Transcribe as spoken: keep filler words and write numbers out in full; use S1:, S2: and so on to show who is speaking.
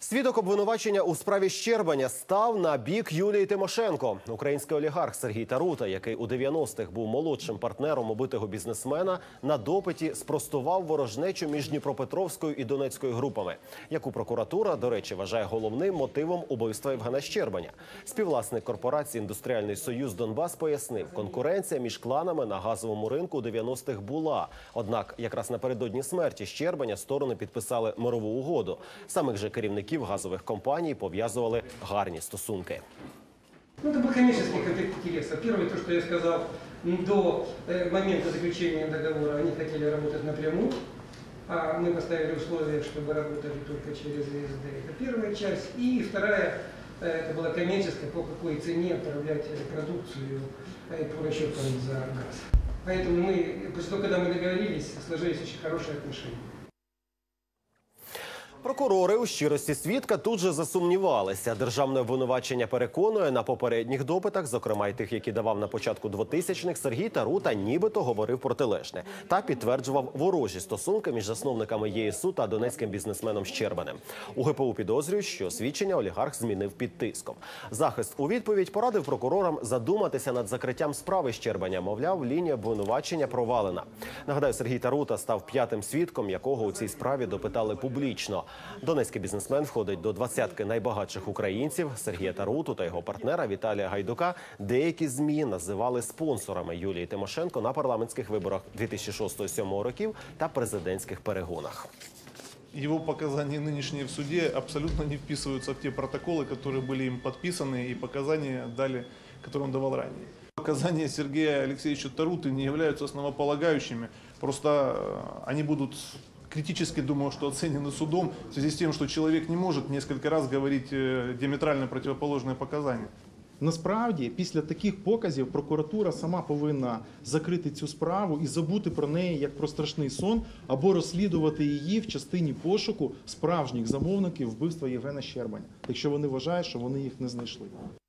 S1: Свідок обвинувачення у справі Щербаня став на бік Юлії Тимошенко. Український олігарх Сергій Тарута, який у дев'яностих був молодшим партнером убитого бізнесмена, на допиті спростував ворожнечу між Дніпропетровською і Донецькою групами, яку прокуратура, до речі, вважає головним мотивом убивства Євгена Щербаня. Співвласник корпорації «Індустріальний союз Донбас» пояснив, конкуренція між кланами на газовому ринку у дев'яностих була. Однак якраз напередодні смерті Щербаня сторони підписали мирову угоду. Самих же керівників газових компаній пов'язували гарні стосунки.
S2: Ну, это был коммерческий конфликт интересов. Первое, то, что я сказал, до момента заключения договора они хотели работать напрямую, а мы поставили условия, чтобы работали только через ВСД. Это первая часть. И вторая, это была коммерческая, по какой цене отправлять продукцию по расчетам за газ. Поэтому мы, после того, когда мы договорились, сложились очень хорошие отношения.
S1: Прокурори у щирості свідка тут же засумнівалися. Державне обвинувачення переконує, на попередніх допитах, зокрема й тих, які давав на початку двотисячних, Сергій Тарута нібито говорив протилежне та підтверджував ворожі стосунки між засновниками ЄСУ та донецьким бізнесменом Щербанем. У ГПУ підозрюють, що свідчення олігарх змінив під тиском. Захист у відповідь порадив прокурорам задуматися над закриттям справи Щербаня. Мовляв, лінія обвинувачення провалена. Нагадаю, Сергій Тарута став п'ятим свідком, якого у цій справі допитали публічно. Донецький бізнесмен входить до двадцятки найбагатших українців. Сергія Таруту та його партнера Віталія Гайдука деякі ЗМІ називали спонсорами Юлії Тимошенко на парламентських виборах дві тисячі шостого - дві тисячі сьомого років та президентських перегонах.
S3: Его показания нынешние в суде абсолютно не вписываются в те протоколы, которые были им подписаны, и показания дали, которые он давал ранее. Показания Сергея Алексеевича Таруты не являются основополагающими, просто они будут критически, думаю, что оценены судом в связи с тем, что человек не может несколько раз говорить диаметрально противоположные показания.
S4: Насправді, після таких показів прокуратура сама повинна закрити цю справу і забути про неї як про страшний сон, або розслідувати її в частині пошуку справжніх замовників вбивства Євгена Щербаня, якщо вони вважають, що вони їх не знайшли.